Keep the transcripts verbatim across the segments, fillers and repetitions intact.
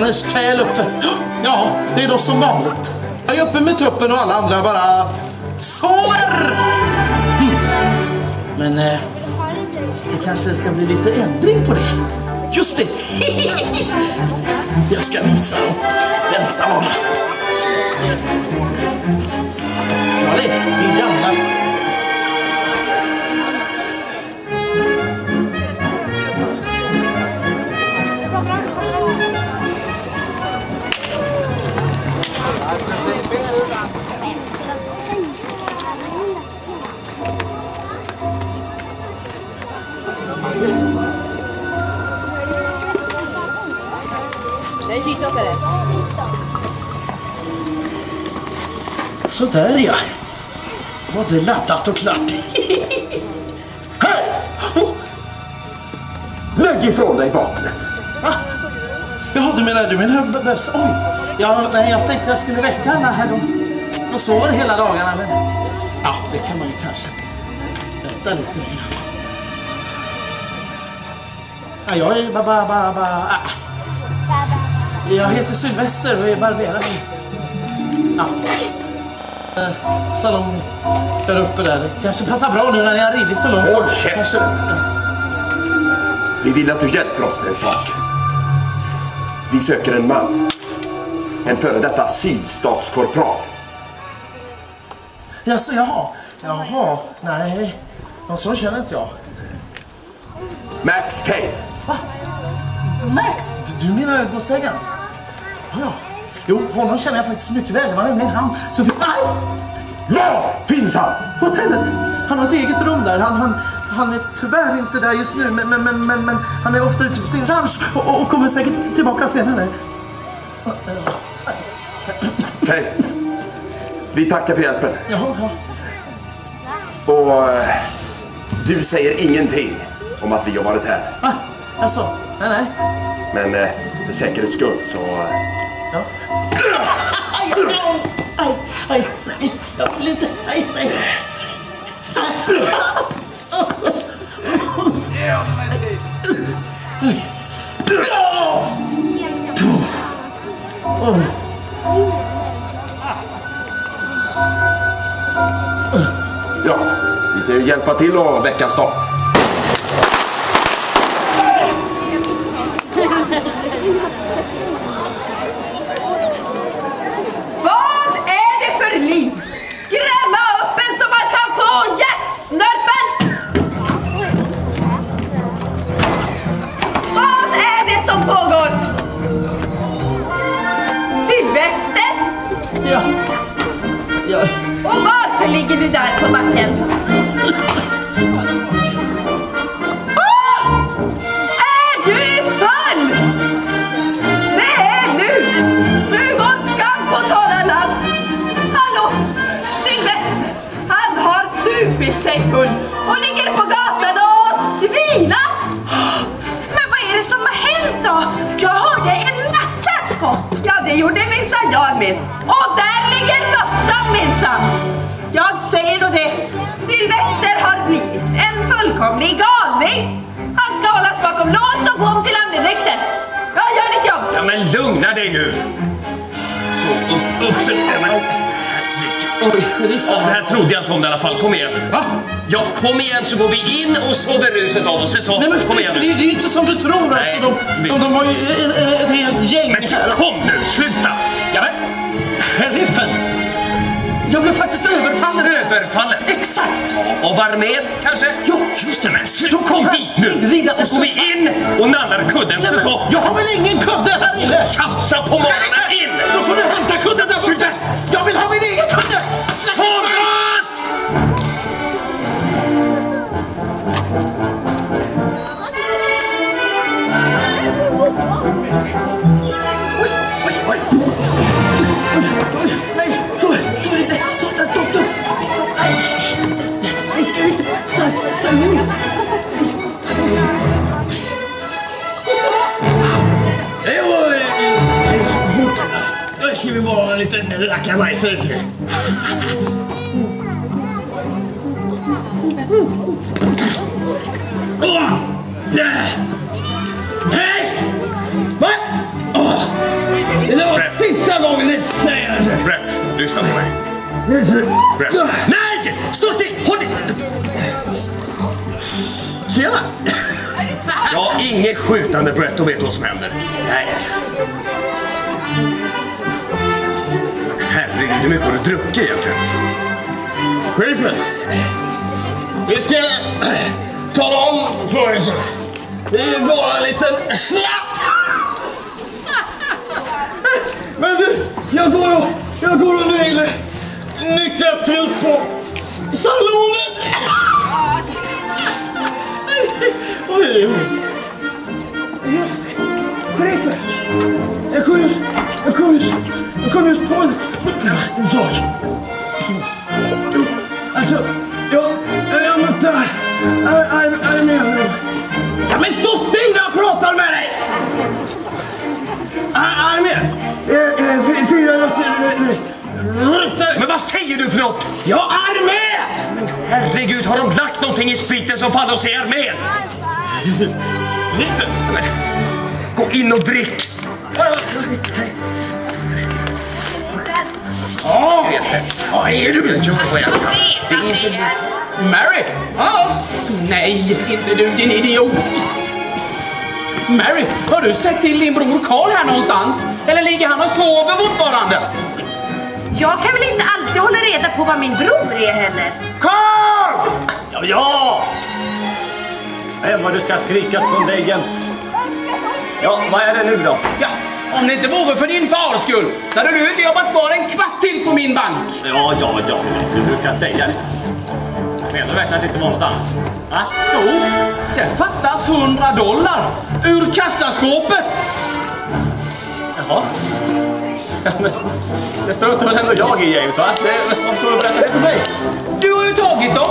kärl uppe. Ja, det är då som vanligt. Jag är uppe med tuppen och alla andra bara sover. Men eh, det kanske ska bli lite ändring på det. Just det. Jag ska visa dem. Vänta bara. Charlie, din gamla. Så där ja. Var det laddat och klart. Hej! Oh. Lägg ifrån dig vapnet. Va? Jaha, du menar, du menar bössa? Oj. Ja, nej, jag tänkte jag skulle väcka alla här. De, de sover hela dagarna. Men... ja, det kan man ju kanske. Vänta lite. Ja, jag är bara... bara, bara, bara. Jag heter Sylvester och är barberare. Ja. Salong där uppe där. Det kanske passar bra nu när ni har ridit så långt. Håll käft! Kanske... Vi vill att du hjälper oss med en sak. Vi söker en man. En före detta sydstatskorpral. Jaså, jaha. Jaha, nej. Ja, så känner inte jag. Max Kane. Va? Max? Du, du menar godsägaren? Ja, ja. Jo, honom känner jag faktiskt mycket väl. Det var nämligen han som fick... Aj! Var finns han? Hotellet. Han har ett eget rum där. Han, han, han är tyvärr inte där just nu. Men, men, men, men, men han är ofta ute på sin ranch och, och kommer säkert tillbaka senare. Okej. Okay. Vi tackar för hjälpen. Ja, ja. Och uh, du säger ingenting om att vi har varit här. Ah, alltså, nej, nej. Men uh, för säkerhets skull så... Uh... Ja. Aj, aj, aj, aj, nej, jag vill inte, nej, nej. Ja, vi kan ju hjälpa till att väcka stan. Skrämma upp en så man kan få hjärtsnörpen! Vad är det som pågår? Sylvester? Ja. Ja. Och varför ligger du där på backen? Oh! Är du full? Nej, nu! Nu går skam på torra land! Hallå! Sylvester! Han har supit sig full och ligger på gatan och svina! Men vad är det som har hänt då? Jag hörde en massa skott! Ja, det gjorde minsann jag med. Och där ligger mössan minsann! Jag säger då det. Sylvester har blivit en fullkomlig galning. Han ska hållas bakom lås och bom till andedräkten. Ja, gör ditt jobb. Ja, men lugna dig nu. Så, upp, upp, upp. Oj, det är fan. Ja, det här trodde jag inte om i alla fall. Kom igen. Va? Ja, kom igen så går vi in och sover ruset av oss. Så, nej, men kom igen. Det, det är ju inte som du tror. Nej, alltså, de, de, de var ju ett, ett helt gäng. Men så, kom nu, sluta. Ja, men, sheriffen. Jag blev faktiskt överfallen. Överfallen? Exakt. Ja, och var med, kanske? Jo, just det. Men så kom hit nu. Rida och så går vi in och nallar kudden. Nej, så, så. Jag har väl ingen kudde här inne? Tjafsa på morgonen in. Då får du hämta kudden där borta. Jag vill ha min egen kudde. Släpp mig. Nej, så, då är det inte. Stopp, stopp, stopp. Nej, nej, då ska vi bara en liten rackabajs. Åh! Nej! Nej! Vad? Åh! Brett. Nej! Stå still! Håll dig! Tjena! Ja, inget skjutande, Brett, och vet vad som händer. Nej. Herregud, hur mycket har du druckit egentligen? Chefen! Vi ska tala om för er så. Det är bara en liten slatt! Men du, jag går och, jag går och nyligen nyktrar till på salonen. Oj, oj. Just det. Chefen! Jag kom just, jag kom just, jag kom just på en, en sak. Alltså, jag, jag, jag mötte här. Är, är, är det med nu? Ja, men stå still när jag pratar med dig! Är, är det med? Eh, eh, fyra rötter. Men vad säger du för något? Jag är med! Men herregud, har de lagt någonting i spriten som faller och säger med? Lite. Men, gå in och drick. Ja, vad är du? Jag vet att det är... Mary? Ja. Nej, inte du, din idiot. Mary, har du sett till din bror Carl här någonstans? Eller ligger han och sover fortfarande? Jag kan väl inte alltid hålla reda på vad min bror är heller. Carl! Ja, ja! Än vad du ska skrikas från väggen. Ja, vad är det nu då? Ja, om det inte vore för din fars skull så hade du inte jobbat kvar en kvart till på min bank. Ja, ja, ja, ja. Du brukar säga det. Menar du verkligen att det inte var något annat? Va? Jo, det fattas hundra dollar ur kassaskåpet. Jaha. Ja, men det står inte väl ändå jag i, James, va? Det, vad står du och berättar det för mig? Du har ju tagit dem.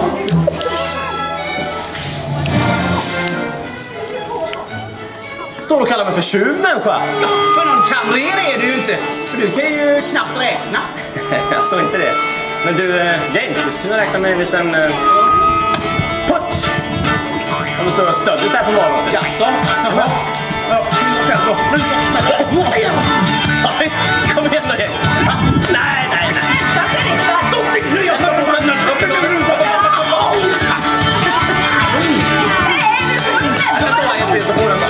Står du och kallar mig för tjuv, människa? Ja, för någon kamrer är du ju inte. För du kan ju knappt räkna. Jag sa inte det. Men du, eh, James, du skulle kunna räkna med en liten eh, putt. Om du står och stöddes där på morgonen. Jaså? Jaha. Ja, själv då. Nu så. Ja, kom igen då, James. Ja. Nej, nej, nej. Stå still nu, jag sa på mig. Jag står här inte på den bara.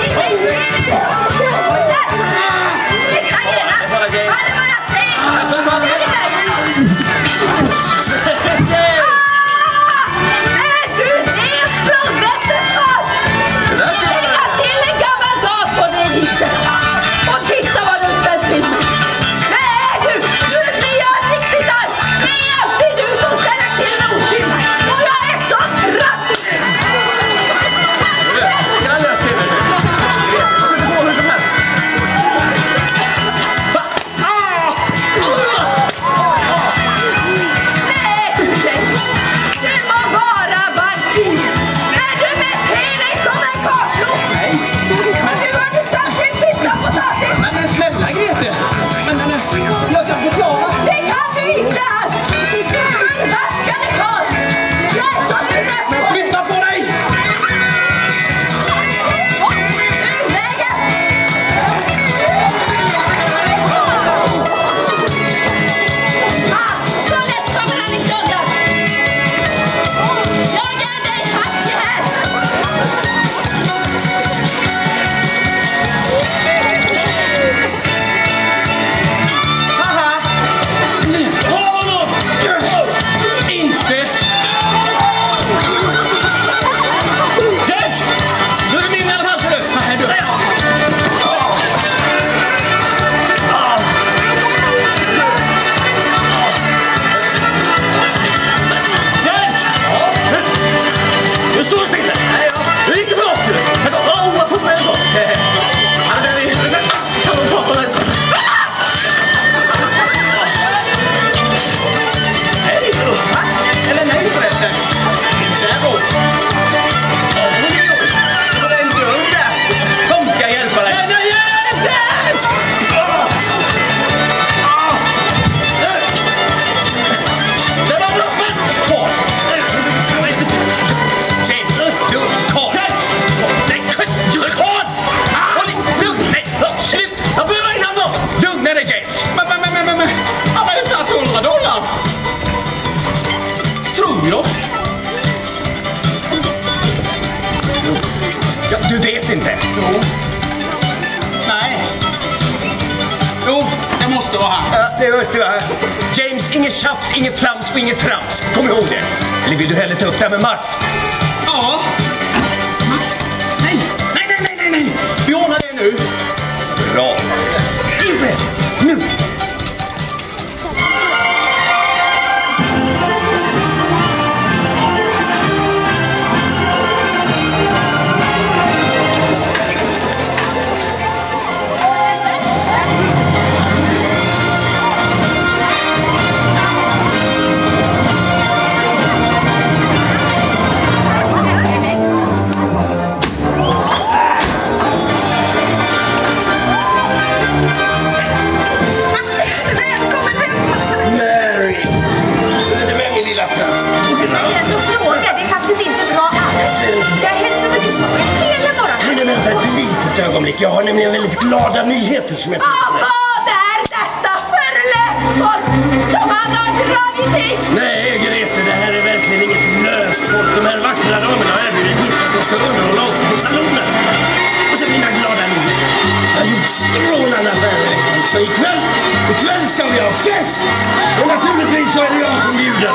det var det va? James, inget tjafs, inget flams och inget trams. Kom ihåg det. Eller vill du hellre ta upp det här med Max? Ja. Max? Nej, nej, nej, nej, nej, nej. Vi ordnar det nu. Bra. Inför, nu. Jag har nämligen väldigt glada nyheter som jag ah, vad är detta för löst folk som han har dragit hit? Nej, Grete, det här är verkligen inget löst folk. De här vackra damerna har erbjudit hit för att de ska underhålla oss på salonen. Och sen mina glada nyheter. Jag har gjort strålande affärer i veckan. Så ikväll, ikväll ska vi ha fest. Och naturligtvis så är det jag som bjuder.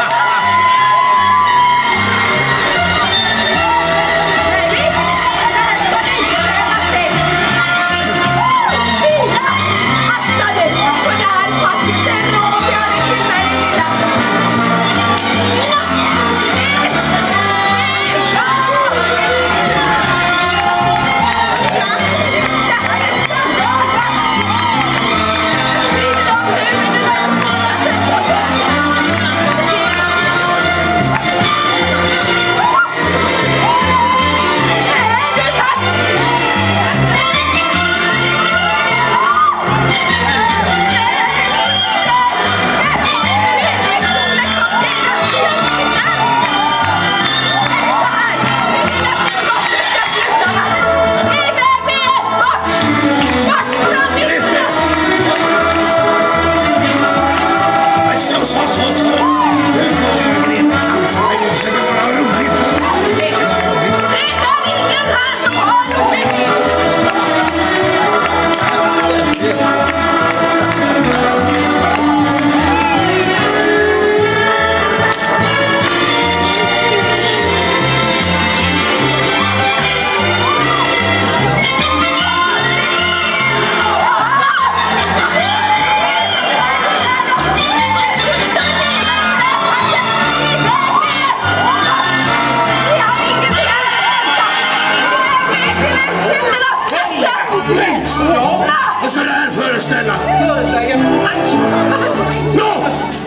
Vad ska det här föreställa? Föreställa? Nej! No!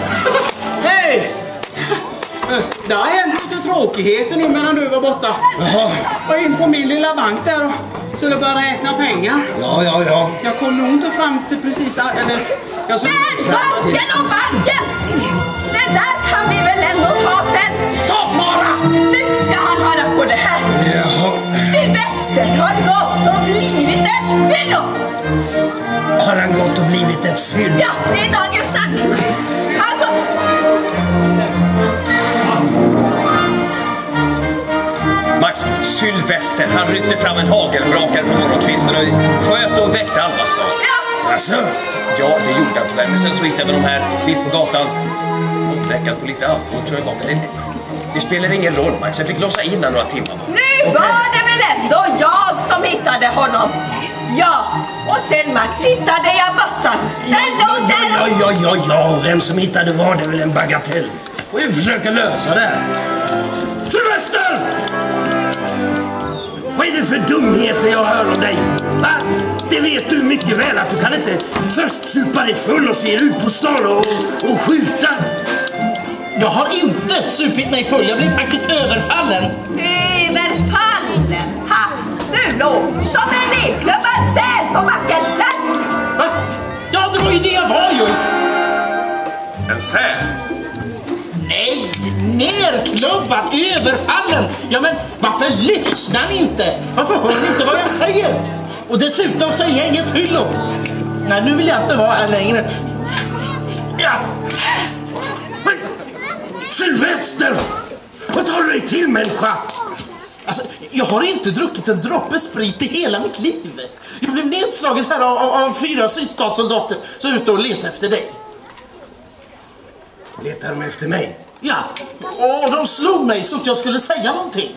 Hej! Det har hänt lite tråkigheter nu medan du var borta. Jaha. Jag var in på min lilla bank där och skulle börja räkna pengar. Ja, ja, ja. Jag kom nog inte fram till precis... Eller, jag så... Men banken och banken! Det där kan vi väl ändå ta sen? Stopp, Mara! Nu ska han höra på det här. Jaha. Sylvester har gått och blivit ett fyllo. Har han gått och blivit ett fyllo? Ja, det är dagens sanning, Max. Alltså... Max, Sylvester, han ryckte fram en hagelbrakare på morgonkvisten och sköt och väckte halva stan. Ja. Alltså? Ja, det gjorde han tyvärr. Men sen så hittade vi de här mitt på gatan. Uppväckad på lite alkohol tror jag var. Men det, det spelar ingen roll, Max. Jag fick låsa in han några timmar. Nu okay. Var det väl ändå jag som hittade honom? Ja, och sen Max hittade jag bassan. Ja, ja, ja, ja, ja, ja. Vem som hittade var det väl en bagatell. Och vi försöker lösa det här. Sylvester! Vad är det för dumheter jag hör om dig? Va? Det vet du mycket väl att du kan inte först supa dig full och se ut på stan och, och skjuta. Jag har inte supit mig full. Jag blev faktiskt överfallen. Överfallen? Ha! Du låg som en nedklubbad säl på backen. Va? Ja, det var ju det jag var ju. En säl? Nej, nerklubbad, överfallen. Ja, men varför lyssnar ni inte? Varför hör ni inte vad jag säger? Och dessutom säger jag inget fyllo. Nej, nu vill jag inte vara här längre. Ja. Sylvester! Vad tar du dig till, människa? Alltså, Jag har inte druckit en droppe sprit i hela mitt liv. Jag blev nedslagen här av, av, av fyra sydstatssoldater som är ute och letar efter dig. Letar de efter mig? Ja, och de slog mig så att jag skulle säga någonting.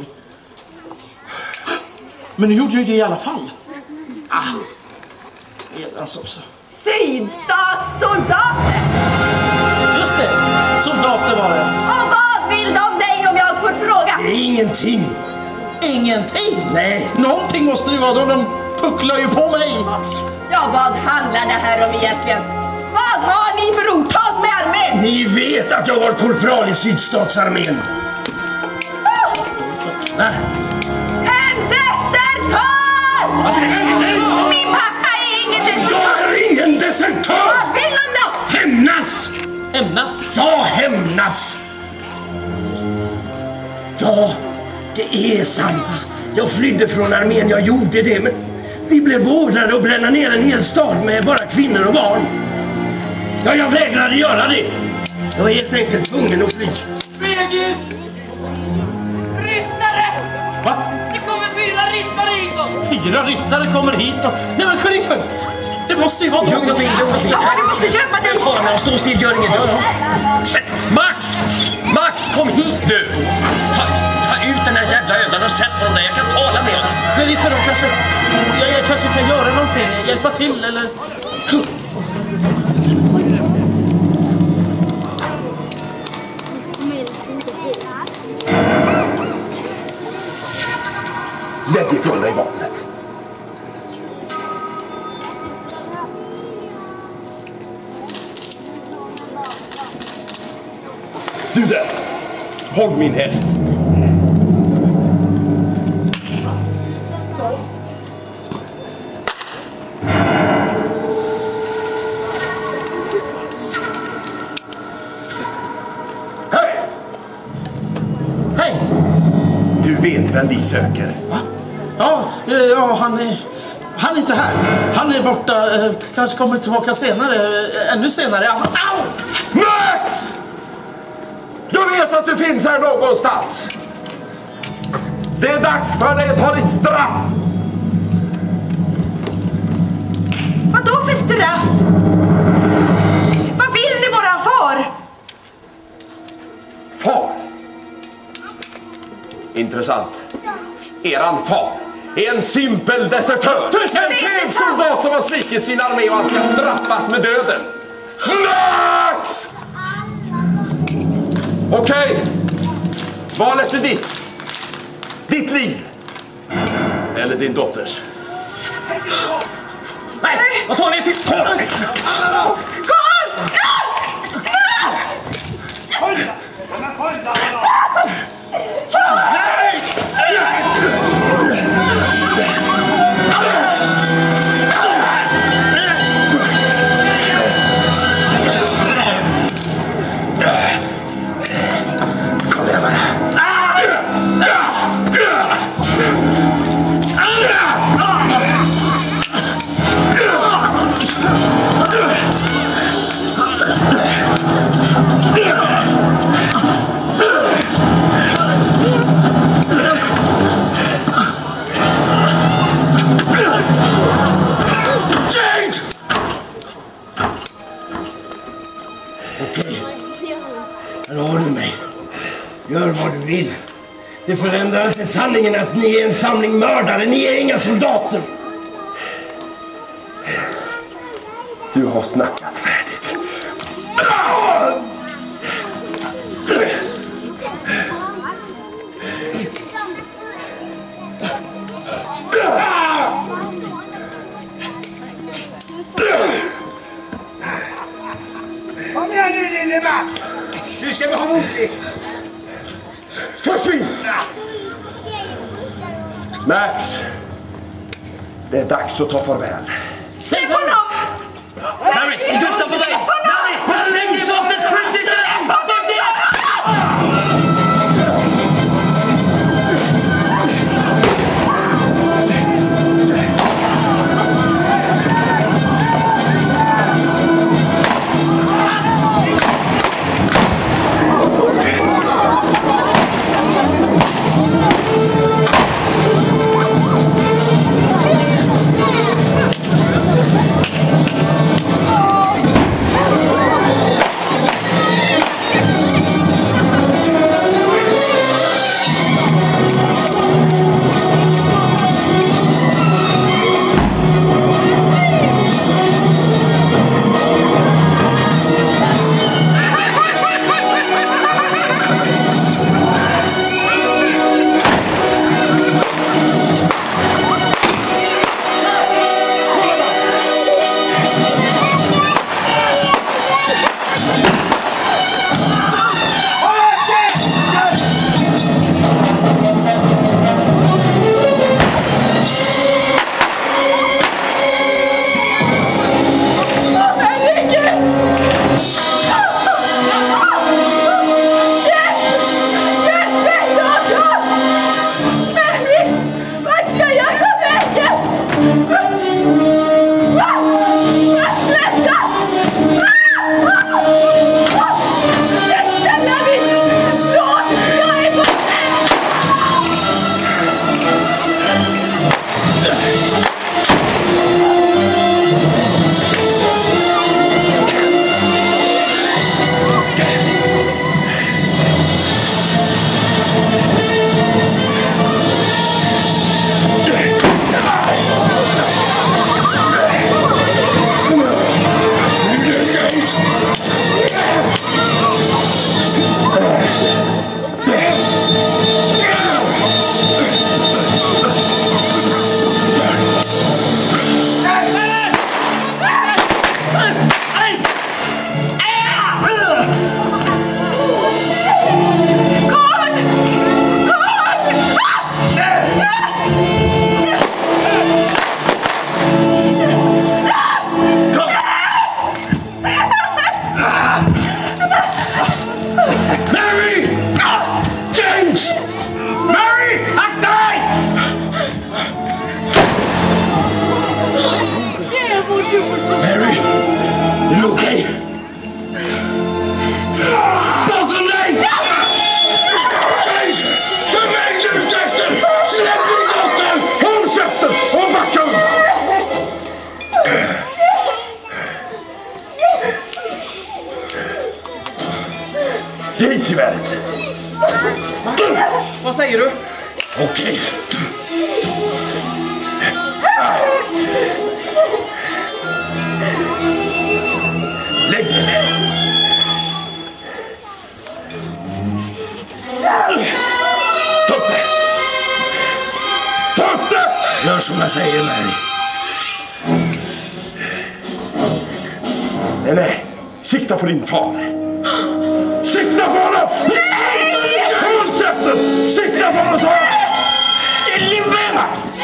Men nu gjorde jag det i alla fall. Ah, Edrans också. Sydstatssoldater! Just det, soldater var det. Och vad vill de dig om jag får fråga? Ingenting. Ingenting? Nej. Någonting måste det vara, de, de pucklar ju på mig. Ja, vad handlar det här om egentligen? Vad har ni för otag med armén? Ni vet att jag var korpral i sydstatsarmén. Oh! Va? En desertör! Min pappa är ingen desertör! Jag är ingen desertör! Vad vill de då? Hämnas! Hämnas? Jag hämnas! Ja, det är sant. Jag flydde från armén, jag gjorde det, men vi blev beordrade att bränna ner en hel stad med bara kvinnor och barn. Ja, jag vägrade göra det. Jag var helt enkelt tvungen att fly. Fegis! Ryttare! Va? Det kommer fyra ryttare hitåt! Fyra ryttare kommer hit och... Nej men sheriffen! Det måste ju vara de... Lugn och fin, lugn och fin. Ja, du måste köpa dig! Ta mig och stå still, gör inget. Max! Max, kom hit nu! Ta, ta ut den här jävla ödan och sätt honom där. Jag kan tala med honom. Sheriffen, de kanske... Jag, jag kanske kan göra någonting. Hjälpa till, eller... Lägg ifrån dig vapnet. Du där! Håll min häst. Hej! Hej! Du vet vem vi söker. Va? Ja, eh, ja han är... Han är inte här. Han är borta. Eh, kanske kommer tillbaka senare. Eh, ännu senare. Alltså, au! Max! Jag vet att du finns här någonstans. Det är dags för dig att ta ditt straff. Vad då för straff? Vad vill ni våran far? Far? Intressant. Eran far är en simpel desertör. En feg soldat som har svikit sin armé och han ska straffas med döden. Max! Okej. Okay. Valet är ditt. Ditt liv. Eller din dotters. Nej, vad tar ni till? Ta mig! Gör vad du vill. Det förändrar inte sanningen att ni är en samling mördare. Ni är inga soldater. Du har snackat färdigt. Kom igen nu, lille Max. Nu ska vi ha roligt. Försvinn! Max, det är dags att ta farväl. Släpp honom! Harry, vi tysta på dig! Harry, håll längre i vattnet! Skjut inte den! Är du okej? Bakom dig! James! För mig nu efter! Släpp min dotter! Håll käften och backa upp! Det är tyvärr inte. Vad säger du? Okej. Lägg dig ner. Ta upp det! Ta upp det! Gör som jag säger, Mary. Nej, nej. Sikta på din far. Sikta på honom! Håll käften! Sikta på honom, så! Libera!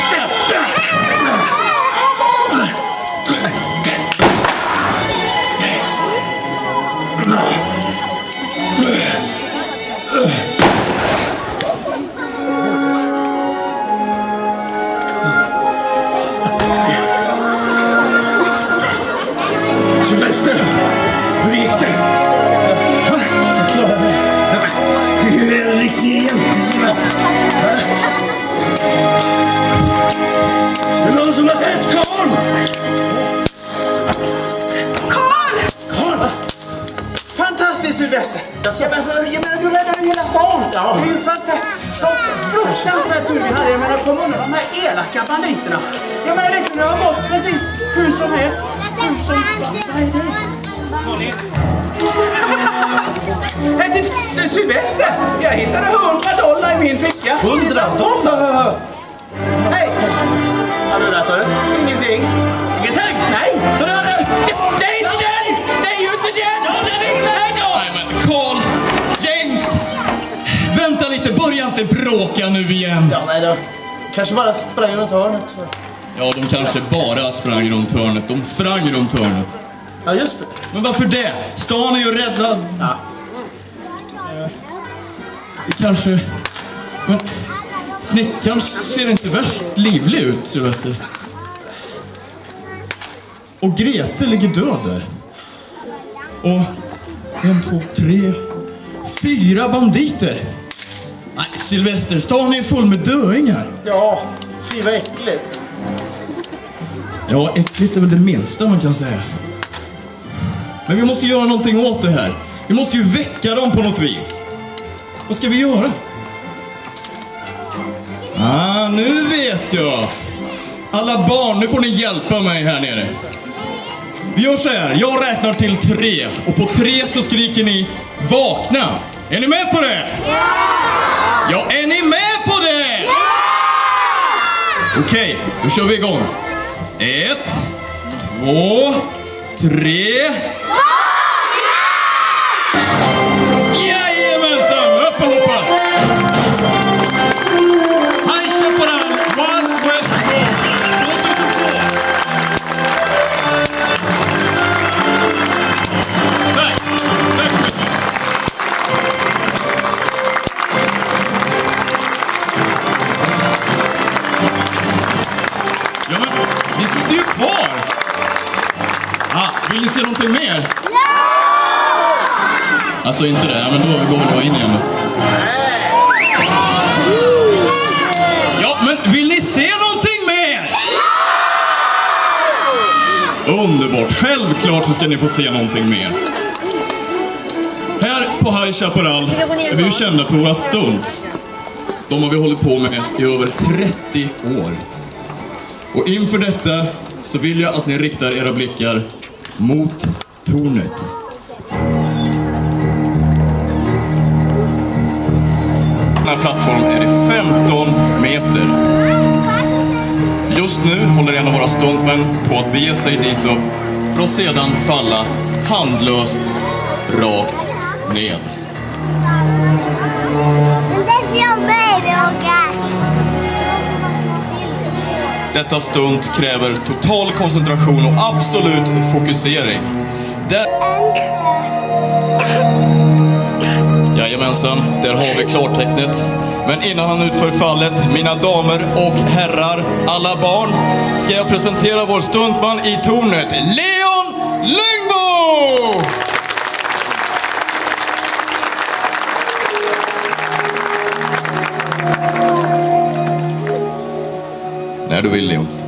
Sylvester, hur gick det? Va? Jag klarade mig. Du är en riktig hjälte, Sylvester. Är det någon som har sett Karl? Karl! Karl? Fantastiskt, Sylvester. Jag menar, jag menar, du räddade ju hela stan. Ja. Det är ju fantastiskt. Så fruktansvärt tur vi hade. Jag menar, kom undan de här elaka banditerna. Jag menar, det kunde ha gått precis hur som helst. Hur som... Vad är det? Hej, till Sylvester! Jag hittade hundra dollar i min ficka. Hundra dollar? Hej! Vad är det där, sa du? Ingenting. Ingenting? Nej! Så det var det? Det är inte den! Det är ju inte den! Ja, det är det! Nej men Carl, James, vänta lite, börja inte bråka nu igen. Ja, nej då. Kanske bara sprang runt hörnet. Ja, de kanske bara sprang runt hörnet. De sprang runt hörnet. Ja, just det. Men varför det? Stan är ju räddad. Ja. Det kanske... Men snickaren ser inte värst livlig ut, Sylvester. Och Grete ligger död där. Och en, två, tre... Fyra banditer. Nej, Sylvester, stan är full med döingar. Ja, fy vad äckligt. Ja, äckligt är väl det minsta man kan säga. Men vi måste göra någonting åt det här. Vi måste ju väcka dem på något vis. Vad ska vi göra? Ah, nu vet jag. Alla barn, nu får ni hjälpa mig här nere. Vi gör så här, jag räknar till tre. Och på tre så skriker ni vakna. Är ni med på det? Ja! Ja, är ni med på det? Ja! Okej, då kör vi igång. Ett, två, tre... Jajamensan, upp och hoppa! High Chaparral, Wild West Road, tvåtusentvå. Nej, tack så mycket. Ja, men ni sitter ju kvar. Ah, vill ni se någonting mer? Alltså inte det, men då går vi bara in igen. Ja, men vill ni se någonting mer? Underbart, självklart så ska ni få se någonting mer. Här på High Chaparral är vi ju kända för våra stunts. De har vi hållit på med i över trettio år. Och inför detta så vill jag att ni riktar era blickar mot tornet. Den här plattformen är det femton meter. Just nu håller en av våra stuntmän på att bege sig dit upp för att sedan falla handlöst rakt ned. Detta stunt kräver total koncentration och absolut fokusering. Där... Jajamensan, där har vi klartecknet. Men innan han utför fallet, mina damer och herrar, alla barn, ska jag presentera vår stuntman i tornet, Leon Lyngbo! du vill, Leon.